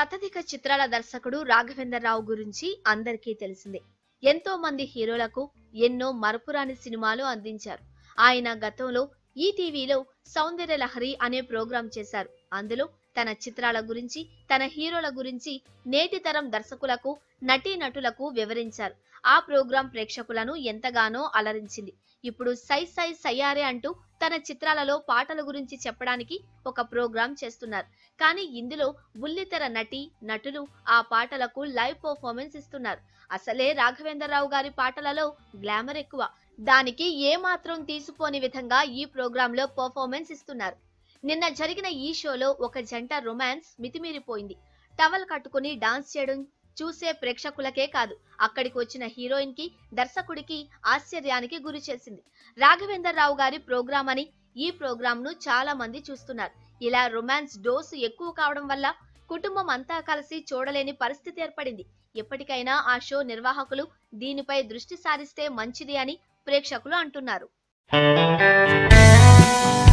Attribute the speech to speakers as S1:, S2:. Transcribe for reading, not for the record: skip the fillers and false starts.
S1: శతాధిక చిత్రాల దర్శకుడు రాఘవేంద్ర రావు గురించి అందరికీ తెలిసిందే. ఎంతో మంది హీరోలకు ఎన్నో మరపురాని సినిమాలు అందించారు. ఆయన గతంలో ఈటీవీలో సౌందర్య లహరి అనే ప్రోగ్రాం చేశారు. అందులో తన చిత్రాల గురించి, తన హీరోల గురించి నేటి తరం దర్శకులకు, నటీనటులకు వివరించారు. ఆ ప్రోగ్రాం ప్రేక్షకులను ఎంతగానో అలరించింది. ఇప్పుడు సై సై సయ్యారే అంటూ తన చిత్రాలలో పాటల గురించి చెప్పడానికి ఒక ప్రోగ్రాం చేస్తున్నారు. కానీ ఇందులో బుల్లితెర నటులు ఆ పాటలకు లైవ్ పర్ఫార్మెన్స్ ఇస్తున్నారు. అసలే రాఘవేంద్రరావు గారి పాటలలో గ్లామర్ ఎక్కువ. దానికి ఏమాత్రం తీసిపోని విధంగా ఈ ప్రోగ్రామ్ లో పర్ఫార్మెన్స్ ఇస్తున్నారు. నిన్న జరిగిన ఈ షోలో ఒక జంట రొమాన్స్ మితిమీరిపోయింది. టవల్ కట్టుకుని డాన్స్ చేయడం చూసే ప్రేక్షకులకే కాదు, అక్కడికి వచ్చిన హీరోయిన్ కి, దర్శకుడికి ఆశ్చర్యానికి గురి చేసింది. రాఘవేంద్రరావు గారి ప్రోగ్రామ్ అని ఈ ప్రోగ్రామ్ ను చాలా మంది చూస్తున్నారు. ఇలా రొమాన్స్ డోసు ఎక్కువ కావడం వల్ల కుటుంబం అంతా కలిసి చూడలేని పరిస్థితి ఏర్పడింది. ఎప్పటికైనా ఆ షో నిర్వాహకులు దీనిపై దృష్టి సారిస్తే మంచిది అని ప్రేక్షకులు అంటున్నారు.